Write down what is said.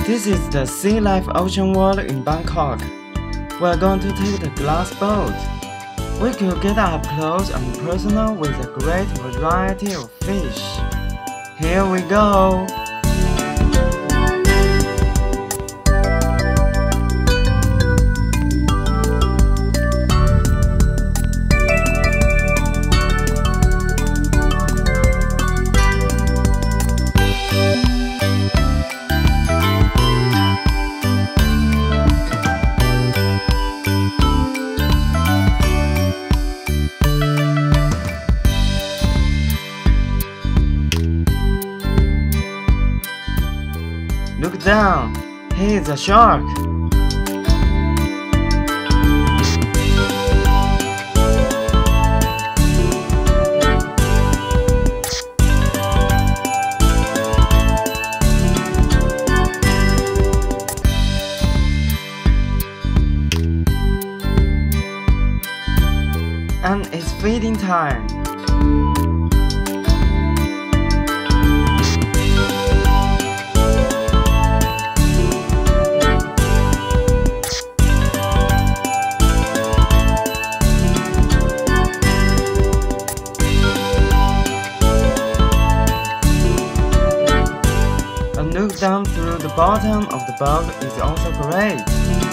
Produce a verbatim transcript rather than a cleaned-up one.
This is the Sea Life Ocean World in Bangkok. We're going to take the glass boat. We could get up close and personal with a great variety of fish. Here we go! Look down! He is a shark! And it's feeding time! A look down through the bottom of the boat is also great.